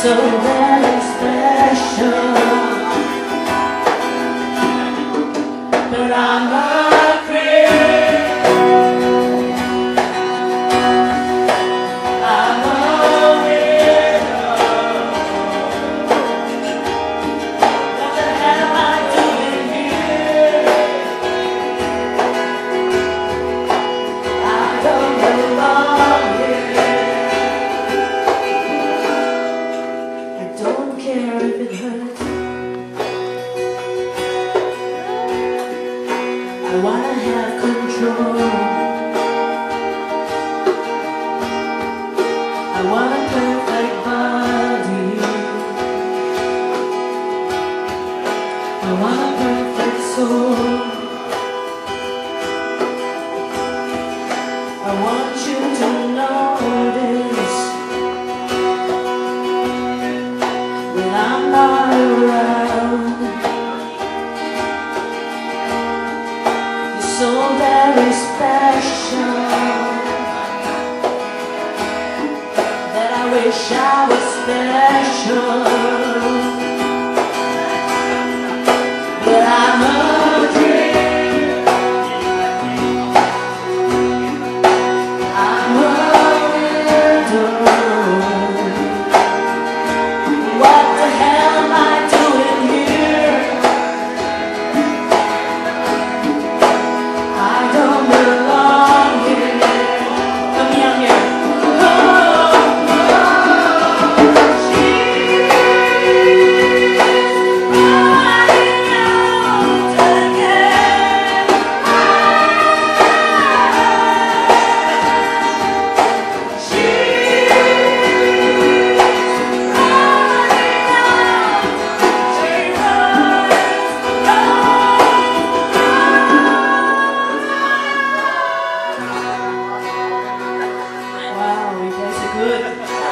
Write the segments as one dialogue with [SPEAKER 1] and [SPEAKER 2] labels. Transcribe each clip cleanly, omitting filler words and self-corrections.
[SPEAKER 1] so very special, but I'm a creep. I'm a weirdo. What the hell am I doing here? I don't belong here. I don't care if it hurts. I wanna have control. I want a perfect body. I want a perfect soul. I want you to notice when I'm not around. You're so very special that I wish I was special, but I'm a dream. I'm a weirdo. What the hell am I doing here? I don't belong here. Come young here. Wow, you guys are good.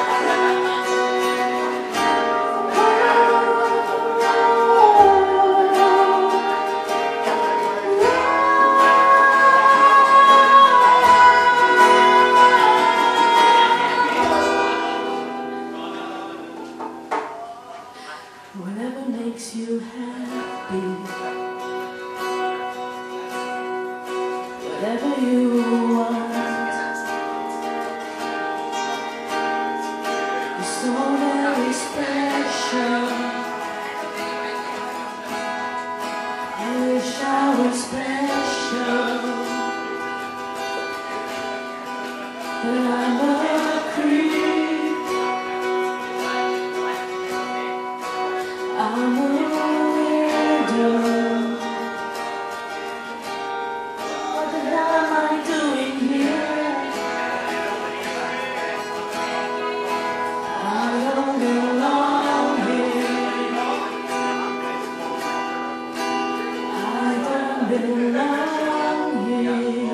[SPEAKER 1] Whatever makes you happy, whatever you want. You're so very special. I wish I was special, but I'm a creep. I'm a weirdo. What the hell am I doing here? I don't belong here. I don't belong here.